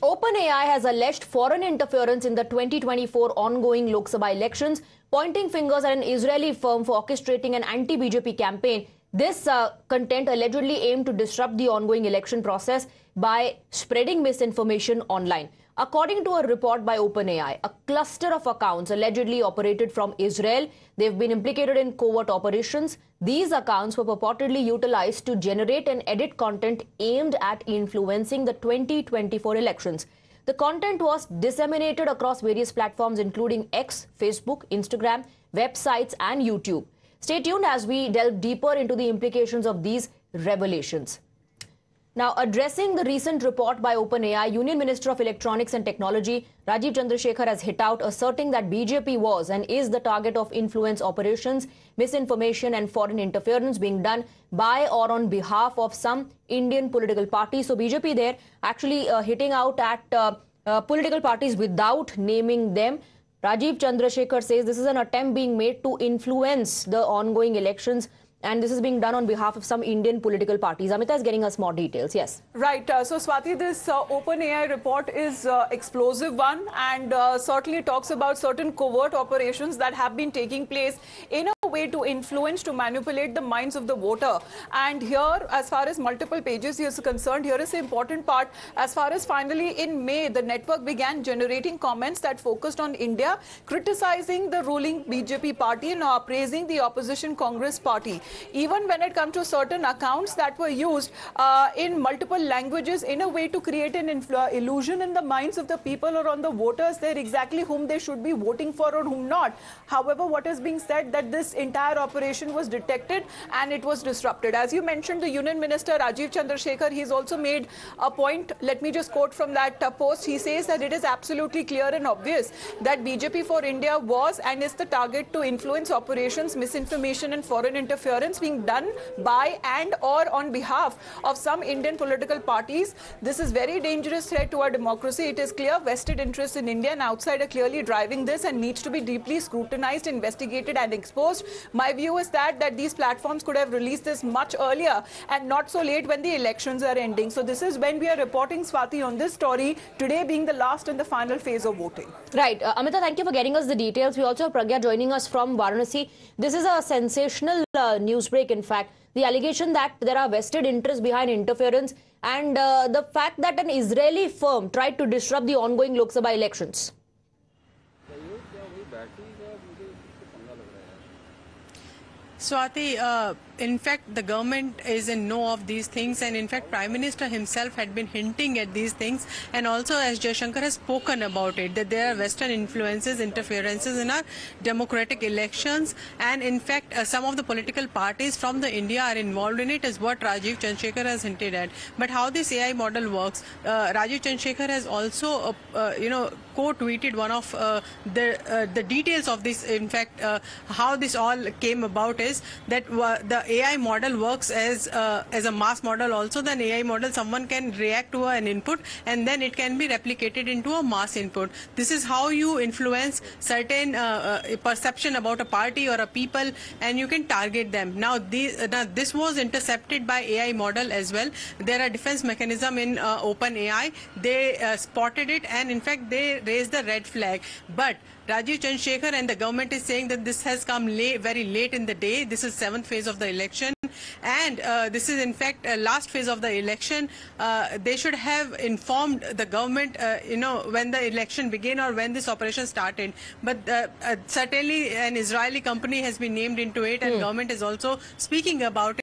OpenAI has alleged foreign interference in the 2024 ongoing Lok Sabha elections, pointing fingers at an Israeli firm for orchestrating an anti-BJP campaign. This content allegedly aimed to disrupt the ongoing election process by spreading misinformation online. According to a report by OpenAI, a cluster of accounts allegedly operated from Israel. They've been implicated in covert operations. These accounts were purportedly utilized to generate and edit content aimed at influencing the 2024 elections. The content was disseminated across various platforms including X, Facebook, Instagram, websites and YouTube. Stay tuned as we delve deeper into the implications of these revelations. Now, addressing the recent report by OpenAI, Union Minister of Electronics and Technology Rajiv Chandrasekhar has hit out, asserting that BJP was and is the target of influence operations, misinformation and foreign interference being done by or on behalf of some Indian political parties. So BJP there actually hitting out at political parties without naming them. Rajiv Chandrasekhar says this is an attempt being made to influence the ongoing elections, and this is being done on behalf of some Indian political parties. Amita is getting us more details. Yes. Right. So, Swati, this OpenAI report is explosive one, and certainly talks about certain covert operations that have been taking place in a way to influence, to manipulate the minds of the voter. And here, as far as multiple pages is concerned, here is the important part. As far as finally in May, the network began generating comments that focused on India, criticizing the ruling BJP party and praising the opposition Congress party. Even when it comes to certain accounts that were used in multiple languages in a way to create an illusion in the minds of the people or on the voters there exactly whom they should be voting for or whom not. However, what is being said that this entire operation was detected and it was disrupted. As you mentioned, the Union Minister Rajiv Chandrasekhar, he's also made a point. Let me just quote from that post. He says that it is absolutely clear and obvious that BJP for India was and is the target to influence operations, misinformation and foreign interference being done by and or on behalf of some Indian political parties. This is very dangerous threat to our democracy. It is clear vested interests in India and outside are clearly driving this and needs to be deeply scrutinized, investigated and exposed. My view is that these platforms could have released this much earlier and not so late when the elections are ending. So this is when we are reporting, Swati, on this story, today being the last and the final phase of voting. Right. Amita, thank you for getting us the details. We also have Pragya joining us from Varanasi. This is a sensational news break, in fact. The allegation that there are vested interests behind interference and the fact that an Israeli firm tried to disrupt the ongoing Lok Sabha elections. Swati, in fact, the government is in know of these things, and in fact, Prime Minister himself had been hinting at these things, and also as Jaishankar has spoken about it, that there are Western influences, interferences in our democratic elections, and in fact, some of the political parties from the India are involved in it, is what Rajiv Chandrasekhar has hinted at. But how this AI model works, Rajiv Chandrasekhar has also, co-tweeted one of the details of this. In fact, how this all came about is that the AI model works as a mass model also. Then AI model, someone can react to an input and then it can be replicated into a mass input. This is how you influence certain perception about a party or a people, and you can target them. Now this was intercepted by AI model as well. There are defense mechanism in OpenAI. They spotted it and in fact they raised the red flag. But Rajiv Chandrasekhar and the government is saying that this has come very late in the day. This is 7th phase of the election, and this is in fact last phase of the election. They should have informed the government, when the election began or when this operation started. But certainly an Israeli company has been named into it, and government is also speaking about it.